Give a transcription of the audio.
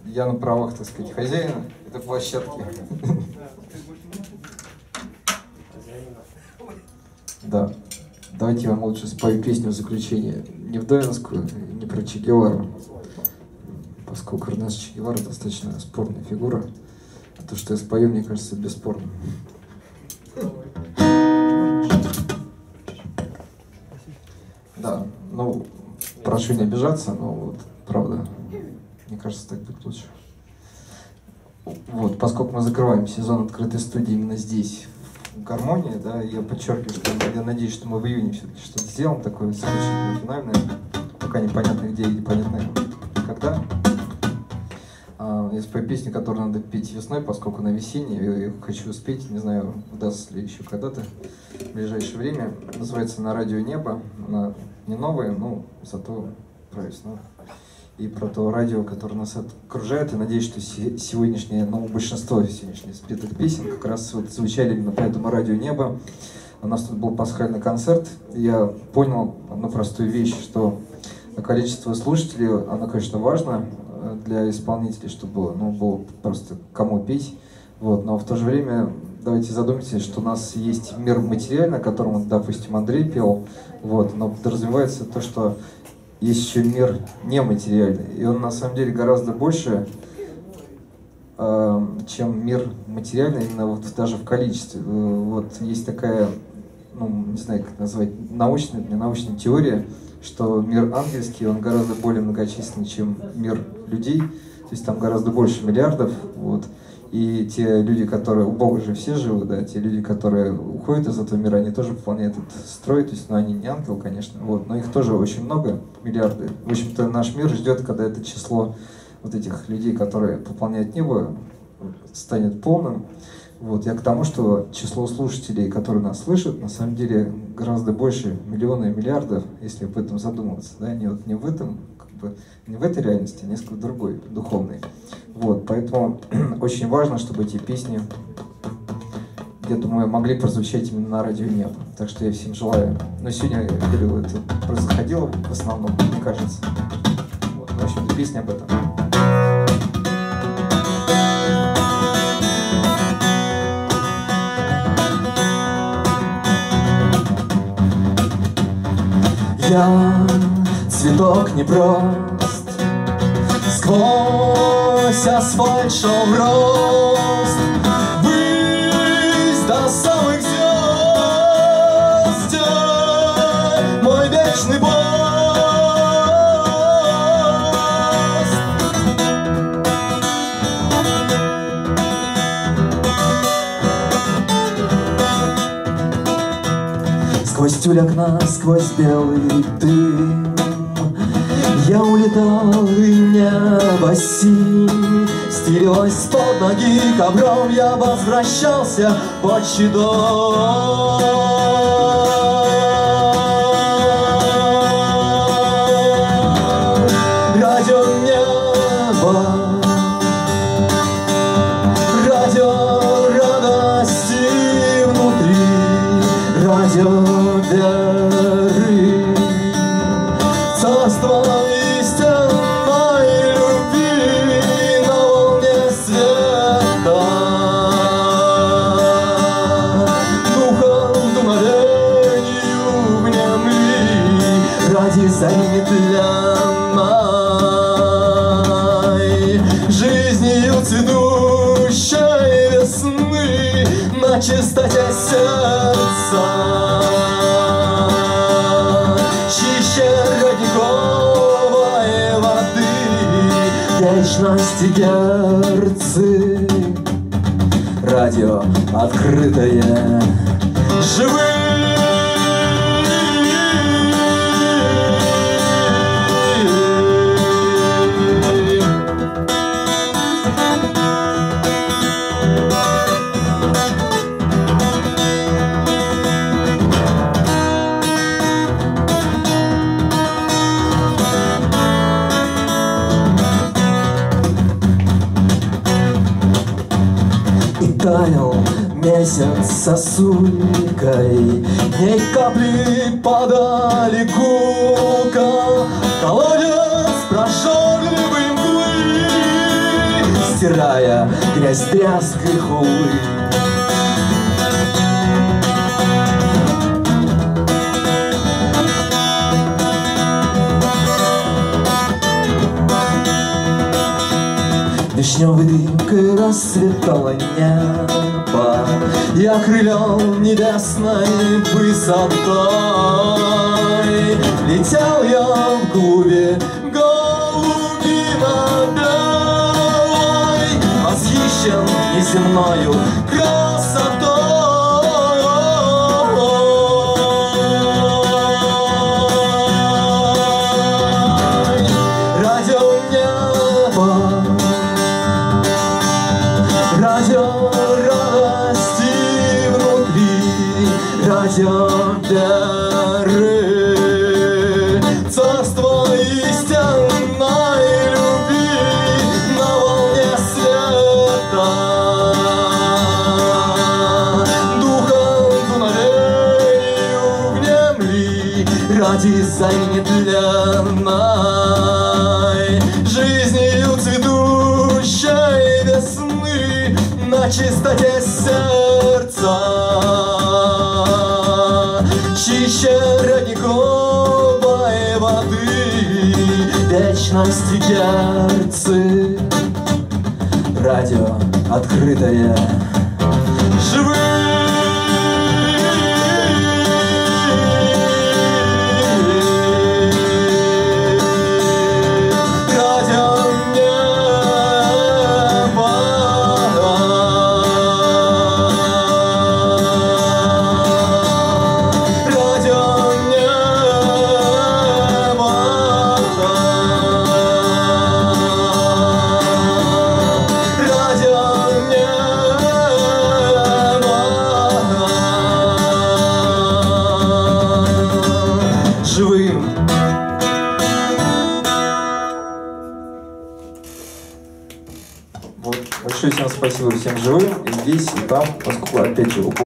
я на правах, так сказать, хозяина этой площадки. Да. Давайте я вам лучше спою песню в заключение. Не вдовинскую, не про Че Гевару, поскольку Эрнест Че Гевара достаточно спорная фигура. А то, что я спою, мне кажется, бесспорно. Да, ну, прошу не обижаться, но вот, правда, мне кажется, так будет лучше. Вот, поскольку мы закрываем сезон открытой студии именно здесь, в Гармонии, да, я подчеркиваю, что я надеюсь, что мы в июне все-таки что-то сделаем такое исключительно финальное, пока непонятно где и непонятно когда. Я спою песню, которую надо петь весной, поскольку она весенняя, я ее хочу успеть, не знаю, удастся ли еще когда-то в ближайшее время. Называется «На радио Небо». Она не новая, но зато про весну. И про то радио, которое нас окружает. И надеюсь, что сегодняшнее, ну, большинство сегодняшних спетых песен как раз вот звучали именно по этому радио Небо. У нас тут был пасхальный концерт. И я понял одну простую вещь, что количество слушателей, оно, конечно, важно для исполнителей, чтобы было просто кому петь. Вот. Но в то же время давайте задумайтесь, что у нас есть мир материальный, о котором, допустим, Андрей пел. Вот. Но подразумевается то, что есть еще мир нематериальный. И он на самом деле гораздо больше, чем мир материальный, именно вот даже в количестве. Вот есть такая, ну, не знаю, как назвать, научная теория, что мир ангельский, он гораздо более многочисленный, чем мир людей. То есть там гораздо больше миллиардов. Вот. И те люди, которые, у Бога же все живы, да, те люди, которые уходят из этого мира, они тоже выполняют этот строй, то есть, ну, они не ангел, конечно, вот, но их тоже очень много, миллиарды. В общем-то, наш мир ждет, когда это число вот этих людей, которые пополняют небо, станет полным. Вот, я к тому, что число слушателей, которые нас слышат, на самом деле гораздо больше миллиона и миллиардов, если об этом задумываться, да, не в этом, не в этой реальности, а несколько другой, духовной. Вот, поэтому очень важно, чтобы эти песни, я думаю, могли прозвучать именно на радио Небо. Так что я всем желаю. Но сегодня, я говорю, это происходило в основном, мне кажется. Вот, в общем-то, песня об этом. Я цветок непрост, сквозь асфальт шел в рост, ввысь до самых звезд, мой вечный пост. Сквозь тюль окна, сквозь белый дым я улетал, и небо синь стелилось под ноги ковром. Я возвращался в отчий дом. Радио Небо, радио радости внутри, радио веры, царство истинной любви на волне света, духом дуновению внемли ради зари тленной, жизнью цветущей весны на чистоте сердца. Родниковой воды, вечности герцы, радио открытое, живые. Таял месяц сосулькой, ни капли падали гулко. Колодец прожженный мглы, стирая грязь тряской хулы. Вишневой дымкой расцветало небо, я окрылен небесной высотой. Летел я вглубь голубино-белой, восхищен неземною красотой. Радио небо, радио радости внутри, радио веры, царство истинной любви на волне света, духом дуновению внемли ради зари нетленной, жизнью цветущей весны на чистоте сердца, чище родниковой воды, вечности герцы. Радио открытое живым. Живым. Вот. Большое всем спасибо всем живым и здесь, и там, поскольку опять же